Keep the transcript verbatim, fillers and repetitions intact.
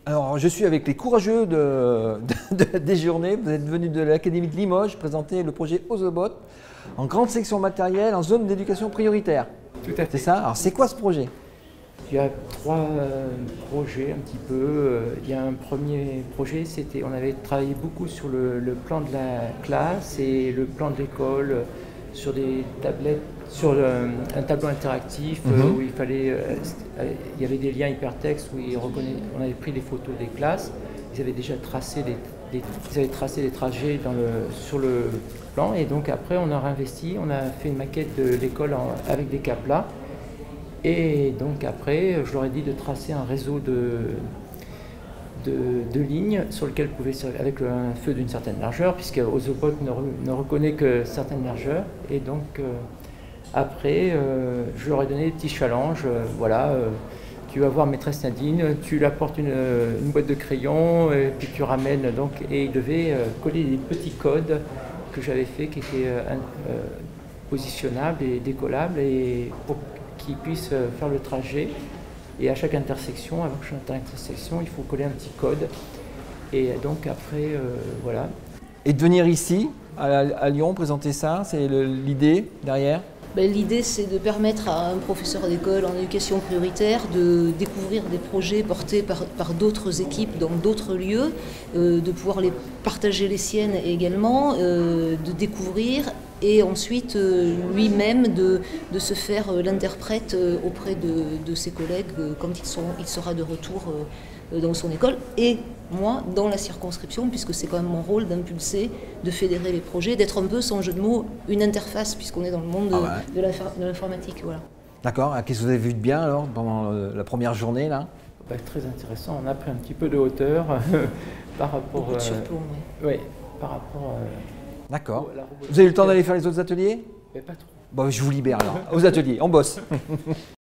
Alors, je suis avec les courageux de, de, de- des journées. Vous êtes venus de l'Académie de Limoges présenter le projet Ozobot en grande section matérielle en zone d'éducation prioritaire. Tout à C'est fait. ça? Alors, c'est quoi ce projet? Il y a trois euh, projets un petit peu. Euh, Il y a un premier projet, c'était, on avait travaillé beaucoup sur le, le plan de la classe et le plan de l'école, euh, sur des tablettes, sur le- un tableau interactif euh, Mhm. où il fallait, euh, euh, il y avait des liens hypertextes où ils reconna- on avait pris les photos des classes. Ils avaient déjà tracé des, des- ils avaient tracé des trajets dans le, sur le plan et donc après on a réinvesti, on a fait une maquette de l'école en- avec des cas plats. Et donc après, je leur ai dit de tracer un réseau de, de, de lignes sur lequel pouvaient servir avec un feu d'une certaine largeur, puisque Ozobot ne, re- ne reconnaît que certaines largeurs. Et donc euh, après, euh, je leur ai donné des petits challenges. Euh, voilà, euh, tu vas voir maîtresse Nadine, tu lui apportes une, une boîte de crayons, et puis tu ramènes. Donc, et ils devaient euh, coller des petits codes que j'avais fait, qui étaient euh, un- euh, positionnables et décollables, et pour qu'ils puissent euh, faire le trajet. Et à chaque intersection, avant chaque intersection, il faut coller un petit code. Et donc après, euh, voilà. Et de venir ici, à, à Lyon, présenter ça, c'est le- l'idée derrière? Ben, l'idée, c'est de permettre à un professeur d'école en éducation prioritaire de découvrir des projets portés par, par d'autres équipes dans d'autres lieux, euh, de pouvoir les partager les siennes également, euh, de découvrir et ensuite euh, lui-même de, de se faire euh, l'interprète euh, auprès de, de ses collègues euh, quand ils sont, il sera de retour euh, dans son école. Et moi, dans la circonscription, puisque c'est quand même mon rôle d'impulser, de fédérer les projets, d'être un peu, sans jeu de mots, une interface, puisqu'on est dans le monde de, Ah ouais. de l'infor- de l'informatique. Voilà. D'accord. Ah, qu'est-ce que vous avez vu de bien alors pendant euh, la première journée là? Bah, très intéressant. On a pris un petit peu de hauteur par rapport. Beaucoup de euh, surplomb, oui. ouais, par rapport. euh, D'accord. à la robotique. Vous avez eu le temps d'aller faire les autres ateliers? Mais pas trop. Bon, je vous libère alors. Aux ateliers, on bosse.